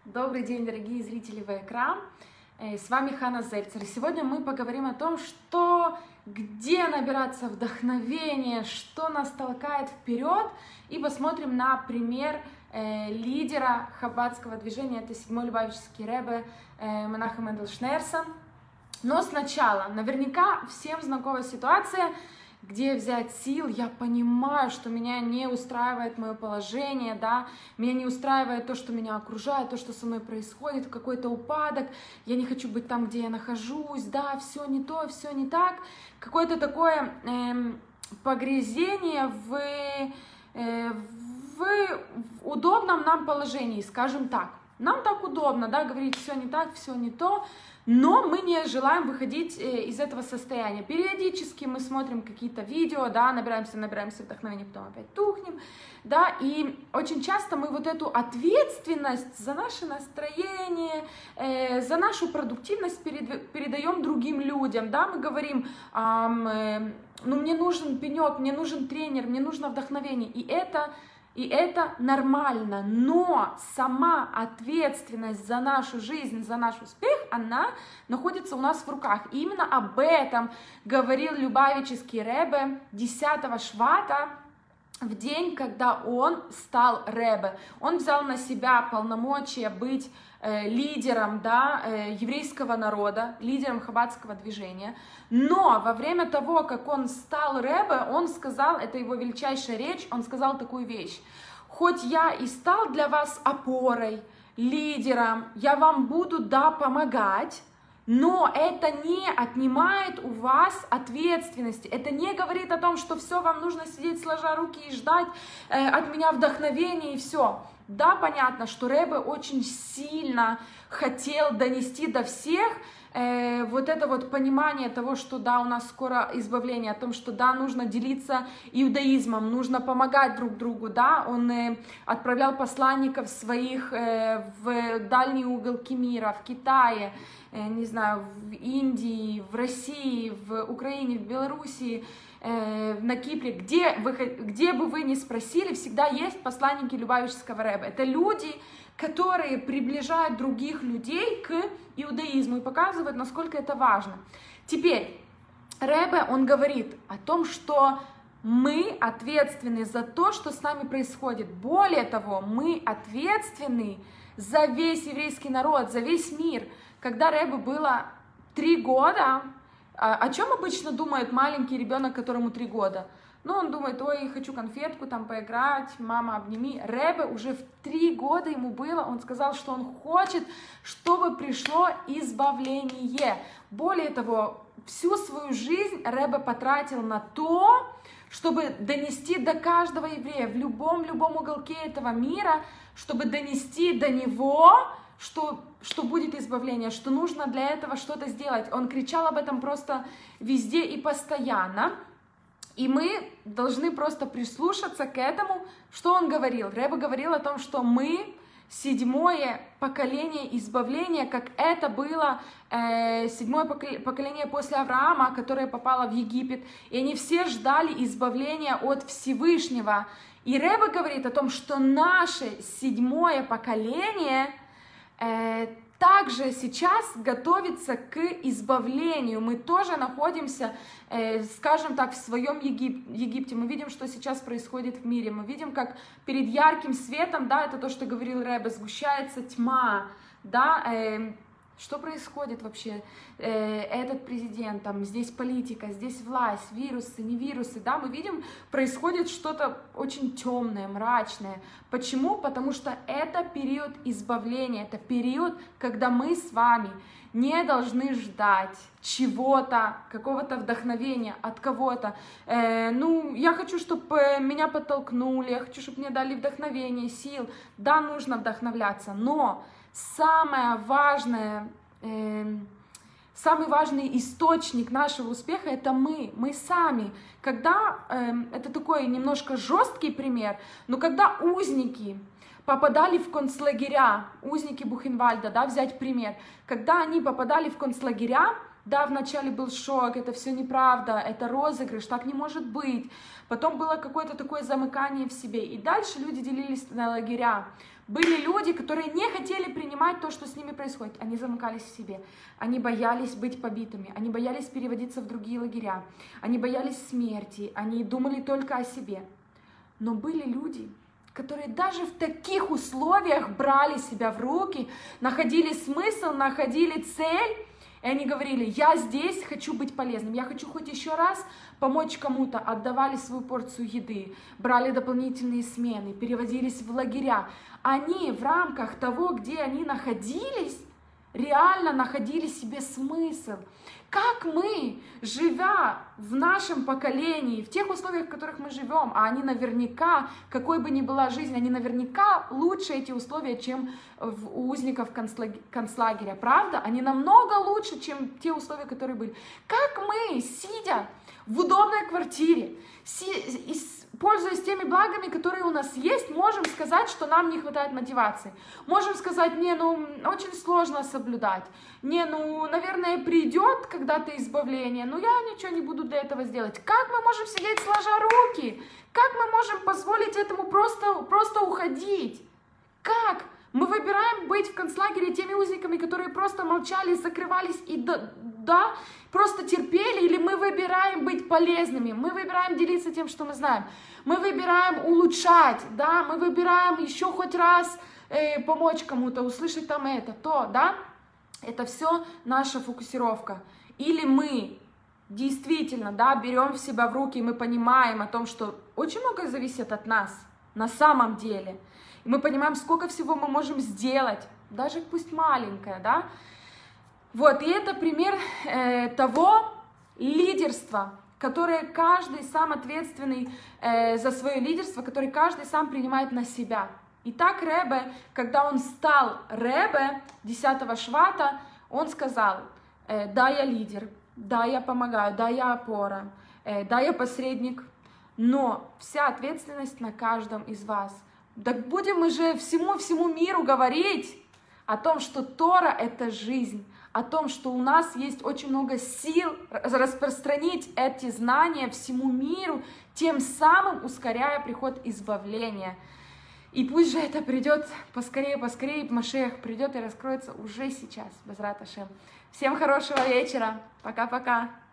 Добрый день, дорогие зрители ВК. С вами Ханна Зельцер. И сегодня мы поговорим о том, где набираться вдохновения, что нас толкает вперед, и посмотрим на пример лидера хаббатского движения, это седьмой Любавический ребе Менахем Мендел Шнеерсон. Но сначала, наверняка всем знакома ситуация, где взять сил. Я понимаю, что меня не устраивает мое положение, да, меня не устраивает то, что меня окружает, то, что со мной происходит, какой-то упадок, я не хочу быть там, где я нахожусь, да, все не то, все не так, какое-то такое погрязение в удобном нам положении, скажем так. Нам так удобно, да, говорить все не так, все не то, но мы не желаем выходить из этого состояния. Периодически мы смотрим какие-то видео, да, набираемся вдохновения, потом опять тухнем, да, и очень часто мы вот эту ответственность за наше настроение, за нашу продуктивность передаем другим людям, да, мы говорим, ну, мне нужен пенек, мне нужен тренер, мне нужно вдохновение, и это нормально, но сама ответственность за нашу жизнь, за наш успех, она находится у нас в руках. И именно об этом говорил Любавический ребе 10 Швата, в день, когда он стал ребе. Он взял на себя полномочия быть лидером, да, еврейского народа, лидером хаббатского движения. Но во время того, как он стал ребе, он сказал, это его величайшая речь, он сказал такую вещь: хоть я и стал для вас опорой, лидером, я вам буду, да, помогать, но это не отнимает у вас ответственности, это не говорит о том, что все, вам нужно сидеть сложа руки и ждать от меня вдохновения и все. Да, понятно, что ребе очень сильно хотел донести до всех вот это вот понимание того, что да, у нас скоро избавление, о том, что да, нужно делиться иудаизмом, нужно помогать друг другу, да, он отправлял посланников своих в дальние уголки мира, в Китае, не знаю, в Индии, в России, в Украине, в Белоруссии, на Кипре, где бы вы ни спросили, всегда есть посланники Любавического ребе. Это люди, которые приближают других людей к иудаизму и показывают, насколько это важно. Теперь, ребе, он говорит о том, что мы ответственны за то, что с нами происходит. Более того, мы ответственны за весь еврейский народ, за весь мир. Когда ребе было 3 года, о чем обычно думает маленький ребенок, которому 3 года? Ну, он думает: ой, хочу конфетку там поиграть, мама, обними. Ребе уже в 3 года ему было, он сказал, что он хочет, чтобы пришло избавление. Более того, всю свою жизнь ребе потратил на то, чтобы донести до каждого еврея в любом уголке этого мира, чтобы донести до него, что будет избавление, что нужно для этого что-то сделать. Он кричал об этом просто везде и постоянно. И мы должны просто прислушаться к этому, что он говорил. Ребе говорил о том, что мы седьмое поколение избавления, как это было седьмое поколение после Авраама, которое попало в Египет. И они все ждали избавления от Всевышнего. И Ребе говорит о том, что наше седьмое поколение также сейчас готовится к избавлению. Мы тоже находимся, скажем так, в своем Египте. Мы видим, что сейчас происходит в мире. Мы видим, как перед ярким светом, да, это то, что говорил Ребе, сгущается тьма, да, что происходит вообще? Этот президент, там, здесь политика, здесь власть, вирусы, не вирусы, да, мы видим, происходит что-то очень темное, мрачное. Почему? Потому что это период избавления, это период, когда мы с вами не должны ждать чего-то, какого-то вдохновения от кого-то. Ну, я хочу, чтобы меня подтолкнули, я хочу, чтобы мне дали вдохновение, сил. Да, нужно вдохновляться, но самый важный источник нашего успеха — это мы сами. Когда, это такой немножко жесткий пример, но когда узники попадали в концлагеря, узники Бухенвальда, да, взять пример, когда они попадали в концлагеря, да, вначале был шок, это все неправда, это розыгрыш, так не может быть. Потом было какое-то такое замыкание в себе. И дальше люди делились на лагеря. Были люди, которые не хотели принимать то, что с ними происходит. Они замыкались в себе. Они боялись быть побитыми. Они боялись переводиться в другие лагеря. Они боялись смерти. Они думали только о себе. Но были люди, которые даже в таких условиях брали себя в руки, находили смысл, находили цель. И они говорили: я здесь хочу быть полезным, я хочу хоть еще раз помочь кому-то. Отдавали свою порцию еды, брали дополнительные смены, переводились в лагеря. Они в рамках того, где они находились, реально находили себе смысл. Как мы, живя в нашем поколении, в тех условиях, в которых мы живем, а они наверняка, какой бы ни была жизнь, они наверняка лучше эти условия, чем у узников концлагеря, правда? Они намного лучше, чем те условия, которые были. Как мы, сидя в удобной квартире, пользуясь теми благами, которые у нас есть, можем сказать, что нам не хватает мотивации. Можем сказать: не, ну, очень сложно соблюдать. Не, ну, наверное, придет когда-то избавление, но я ничего не буду для этого сделать. Как мы можем сидеть сложа руки? Как мы можем позволить этому просто уходить? Как? Мы выбираем быть в концлагере теми узниками, которые просто молчали, закрывались и просто терпели, или мы выбираем быть полезными, мы выбираем делиться тем, что мы знаем, мы выбираем улучшать, да, мы выбираем еще хоть раз помочь кому-то, услышать там это, то, да, это все наша фокусировка. Или мы действительно, да, берем себя в руки, и мы понимаем о том, что очень многое зависит от нас на самом деле, и мы понимаем, сколько всего мы можем сделать, даже пусть маленькое, да. Вот, и это пример того лидерства, которое каждый сам ответственный за свое лидерство, который каждый сам принимает на себя. И так Ребе, когда он стал Ребе 10-го Швата, он сказал: да, я лидер, да, я помогаю, да, я опора, да, я посредник, но вся ответственность на каждом из вас. Так будем мы же всему миру говорить о том, что Тора — это жизнь, о том, что у нас есть очень много сил распространить эти знания всему миру, тем самым ускоряя приход избавления. И пусть же это придет поскорее, Машиах придет и раскроется уже сейчас, Безрат Ашем. Всем хорошего вечера, пока-пока.